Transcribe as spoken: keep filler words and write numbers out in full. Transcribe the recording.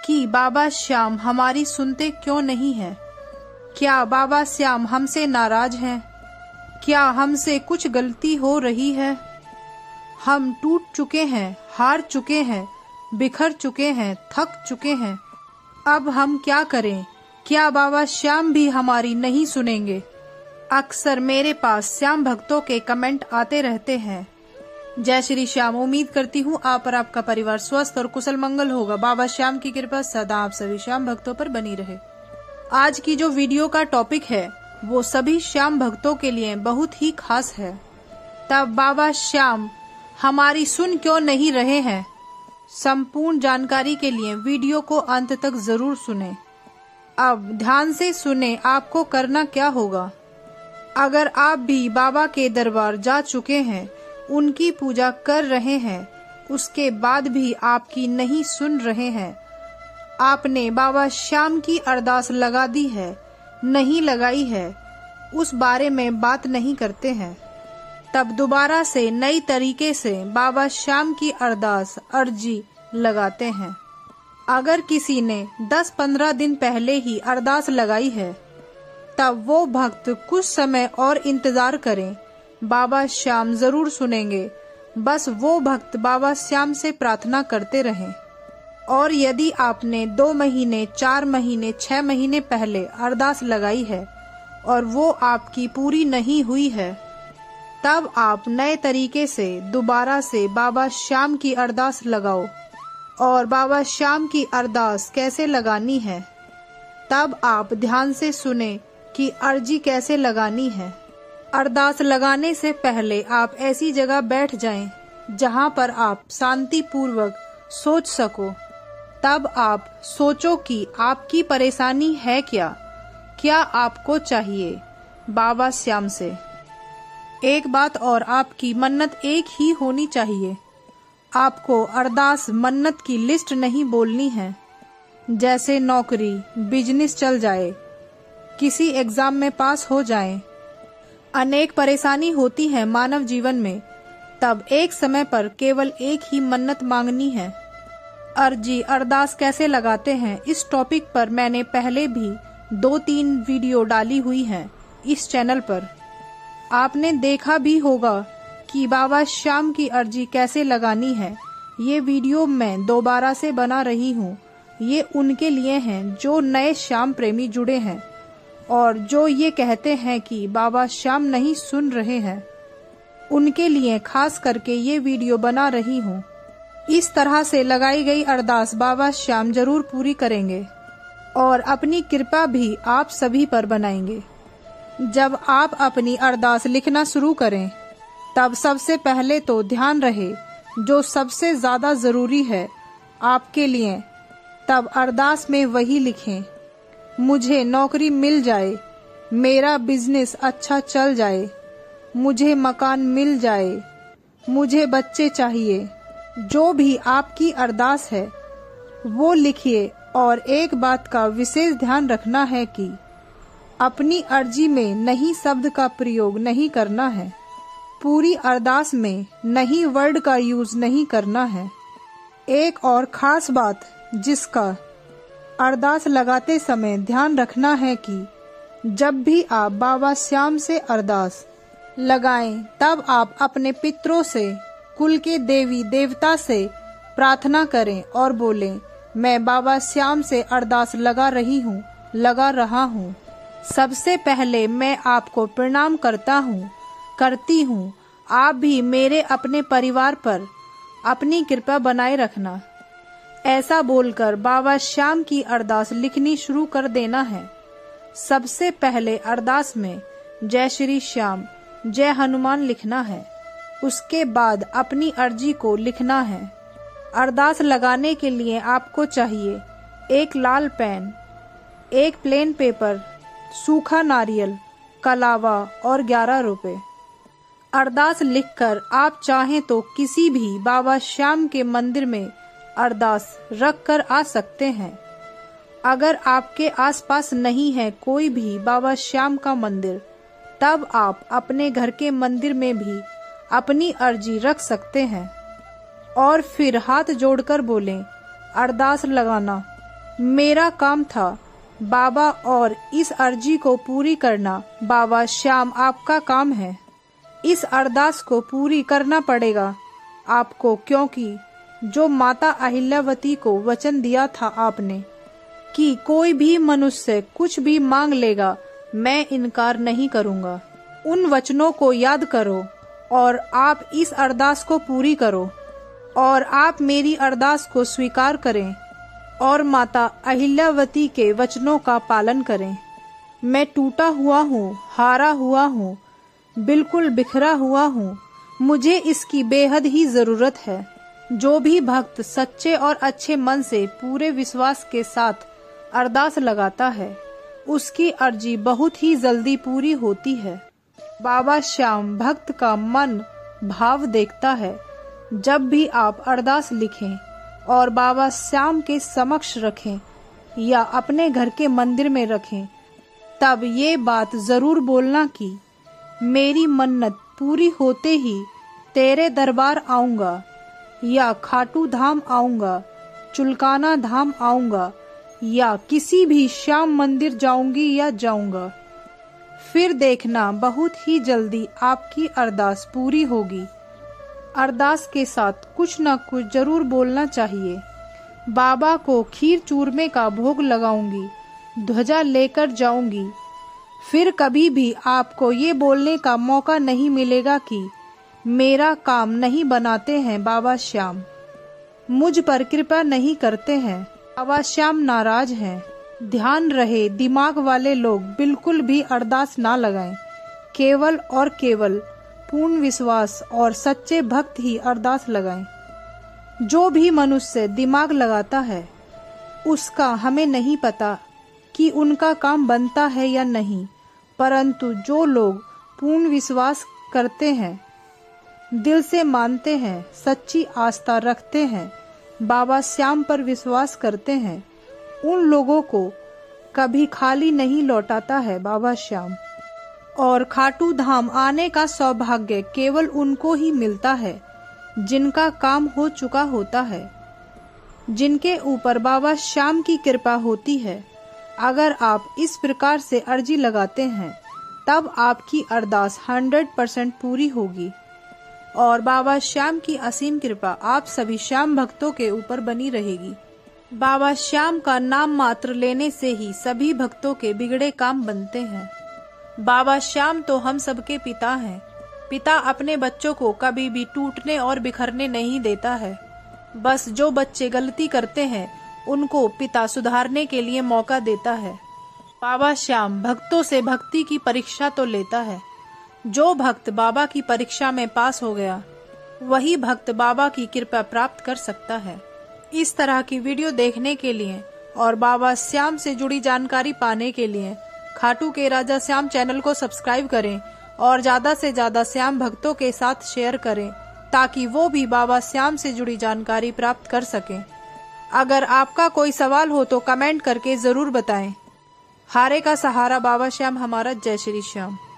कि बाबा श्याम हमारी सुनते क्यों नहीं है। क्या बाबा श्याम हमसे नाराज हैं? क्या हमसे कुछ गलती हो रही है? हम टूट चुके हैं, हार चुके हैं, बिखर चुके हैं, थक चुके हैं। अब हम क्या करें? क्या बाबा श्याम भी हमारी नहीं सुनेंगे? अक्सर मेरे पास श्याम भक्तों के कमेंट आते रहते हैं। जय श्री श्याम। उम्मीद करती हूँ आप और आपका परिवार स्वस्थ और कुशल मंगल होगा। बाबा श्याम की कृपा सदा आप सभी श्याम भक्तों पर बनी रहे। आज की जो वीडियो का टॉपिक है वो सभी श्याम भक्तों के लिए बहुत ही खास है। तब बाबा श्याम हमारी सुन क्यों नहीं रहे हैं? संपूर्ण जानकारी के लिए वीडियो को अंत तक जरूर सुने। अब ध्यान से सुने, आपको करना क्या होगा। अगर आप भी बाबा के दरबार जा चुके हैं, उनकी पूजा कर रहे हैं, उसके बाद भी आपकी नहीं सुन रहे हैं, आपने बाबा श्याम की अरदास लगा दी है, नहीं लगाई है, उस बारे में बात नहीं करते हैं, तब दोबारा से नई तरीके से बाबा श्याम की अरदास अर्जी लगाते हैं। अगर किसी ने दस पंद्रह दिन पहले ही अरदास लगाई है, तब वो भक्त कुछ समय और इंतजार करें, बाबा श्याम जरूर सुनेंगे। बस वो भक्त बाबा श्याम से प्रार्थना करते रहें। और यदि आपने दो महीने, चार महीने, छह महीने पहले अरदास लगाई है और वो आपकी पूरी नहीं हुई है, तब आप नए तरीके से दोबारा से बाबा श्याम की अरदास लगाओ। और बाबा श्याम की अरदास कैसे लगानी है, तब आप ध्यान से सुने कि अर्जी कैसे लगानी है। अरदास लगाने से पहले आप ऐसी जगह बैठ जाएं जहां पर आप शांति पूर्वक सोच सको। तब आप सोचो कि आपकी परेशानी है क्या, क्या आपको चाहिए बाबा श्याम से। एक बात और, आपकी मन्नत एक ही होनी चाहिए। आपको अरदास मन्नत की लिस्ट नहीं बोलनी है। जैसे नौकरी, बिजनेस चल जाए, किसी एग्जाम में पास हो जाएं। अनेक परेशानी होती है मानव जीवन में, तब एक समय पर केवल एक ही मन्नत मांगनी है। अर्जी अरदास कैसे लगाते हैं, इस टॉपिक पर मैंने पहले भी दो तीन वीडियो डाली हुई हैं इस चैनल पर। आपने देखा भी होगा कि बाबा श्याम की अर्जी कैसे लगानी है। ये वीडियो मैं दोबारा से बना रही हूँ। ये उनके लिए हैं जो नए श्याम प्रेमी जुड़े हैं और जो ये कहते हैं कि बाबा श्याम नहीं सुन रहे हैं। उनके लिए खास करके ये वीडियो बना रही हूँ। इस तरह से लगाई गई अरदास बाबा श्याम जरूर पूरी करेंगे और अपनी कृपा भी आप सभी पर बनाएंगे। जब आप अपनी अरदास लिखना शुरू करें, तब सबसे पहले तो ध्यान रहे जो सबसे ज्यादा जरूरी है आपके लिए, तब अरदास में वही लिखें। मुझे नौकरी मिल जाए, मेरा बिजनेस अच्छा चल जाए, मुझे मकान मिल जाए, मुझे बच्चे चाहिए। जो भी आपकी अरदास है वो लिखिए। और एक बात का विशेष ध्यान रखना है कि अपनी अर्जी में नहीं शब्द का प्रयोग नहीं करना है। पूरी अरदास में नहीं वर्ड का यूज नहीं करना है। एक और खास बात जिसका अरदास लगाते समय ध्यान रखना है कि जब भी आप बाबा श्याम से अरदास लगाएं, तब आप अपने पितरों से, कुल के देवी देवता से प्रार्थना करें और बोलें, मैं बाबा श्याम से अरदास लगा रही हूँ, लगा रहा हूँ। सबसे पहले मैं आपको प्रणाम करता हूँ, करती हूँ। आप भी मेरे अपने परिवार पर अपनी कृपा बनाए रखना। ऐसा बोलकर बाबा श्याम की अरदास लिखनी शुरू कर देना है। सबसे पहले अरदास में जय श्री श्याम, जय हनुमान लिखना है। उसके बाद अपनी अर्जी को लिखना है। अरदास लगाने के लिए आपको चाहिए एक लाल पेन, एक प्लेन पेपर, सूखा नारियल, कलावा और ग्यारह रुपए। अरदास लिखकर आप चाहें तो किसी भी बाबा श्याम के मंदिर में अरदास रख कर आ सकते हैं। अगर आपके आसपास नहीं है कोई भी बाबा श्याम का मंदिर, तब आप अपने घर के मंदिर में भी अपनी अर्जी रख सकते हैं और फिर हाथ जोड़कर बोलें, अरदास लगाना मेरा काम था बाबा और इस अर्जी को पूरी करना। बाबा श्याम आपका काम है। इस अरदास को पूरी करना पड़ेगा आपको, क्योंकि जो माता अहिल्यावती को वचन दिया था आपने कि कोई भी मनुष्य कुछ भी मांग लेगा, मैं इनकार नहीं करूंगा। उन वचनों को याद करो और आप इस अरदास को पूरी करो और आप मेरी अरदास को स्वीकार करें और माता अहिल्यावती के वचनों का पालन करें। मैं टूटा हुआ हूँ, हारा हुआ हूँ, बिल्कुल बिखरा हुआ हूँ। मुझे इसकी बेहद ही जरूरत है। जो भी भक्त सच्चे और अच्छे मन से पूरे विश्वास के साथ अरदास लगाता है, उसकी अर्जी बहुत ही जल्दी पूरी होती है। बाबा श्याम भक्त का मन भाव देखता है। जब भी आप अरदास लिखें और बाबा श्याम के समक्ष रखें या अपने घर के मंदिर में रखें, तब ये बात जरूर बोलना कि मेरी मन्नत पूरी होते ही तेरे दरबार आऊंगा या खाटू धाम आऊंगा, चुलकाना धाम आऊंगा या किसी भी श्याम मंदिर जाऊंगी या जाऊंगा। फिर देखना बहुत ही जल्दी आपकी अरदास पूरी होगी। अरदास के साथ कुछ न कुछ जरूर बोलना चाहिए। बाबा को खीर चूरमे का भोग लगाऊंगी, ध्वजा लेकर जाऊंगी। फिर कभी भी आपको ये बोलने का मौका नहीं मिलेगा कि मेरा काम नहीं बनाते हैं बाबा श्याम, मुझ पर कृपा नहीं करते हैं, बाबा श्याम नाराज हैं। ध्यान रहे, दिमाग वाले लोग बिल्कुल भी अरदास ना लगाएं। केवल और केवल पूर्ण विश्वास और सच्चे भक्त ही अरदास लगाएं। जो भी मनुष्य दिमाग लगाता है, उसका हमें नहीं पता कि उनका काम बनता है या नहीं, परंतु जो लोग पूर्ण विश्वास करते हैं, दिल से मानते हैं, सच्ची आस्था रखते हैं, बाबा श्याम पर विश्वास करते हैं, उन लोगों को कभी खाली नहीं लौटाता है बाबा श्याम। और खाटू धाम आने का सौभाग्य केवल उनको ही मिलता है जिनका काम हो चुका होता है, जिनके ऊपर बाबा श्याम की कृपा होती है। अगर आप इस प्रकार से अर्जी लगाते हैं, तब आपकी अरदास हंड्रेड परसेंट पूरी होगी और बाबा श्याम की असीम कृपा आप सभी श्याम भक्तों के ऊपर बनी रहेगी। बाबा श्याम का नाम मात्र लेने से ही सभी भक्तों के बिगड़े काम बनते हैं। बाबा श्याम तो हम सबके पिता हैं। पिता अपने बच्चों को कभी भी टूटने और बिखरने नहीं देता है। बस जो बच्चे गलती करते हैं, उनको पिता सुधारने के लिए मौका देता है। बाबा श्याम भक्तों से भक्ति की परीक्षा तो लेता है। जो भक्त बाबा की परीक्षा में पास हो गया, वही भक्त बाबा की कृपा प्राप्त कर सकता है। इस तरह की वीडियो देखने के लिए और बाबा श्याम से जुड़ी जानकारी पाने के लिए खाटू के राजा श्याम चैनल को सब्सक्राइब करें और ज्यादा से ज्यादा श्याम भक्तों के साथ शेयर करें, ताकि वो भी बाबा श्याम से जुड़ी जानकारी प्राप्त कर सकें। अगर आपका कोई सवाल हो तो कमेंट करके जरूर बताएं। हारे का सहारा बाबा श्याम हमारा। जय श्री श्याम।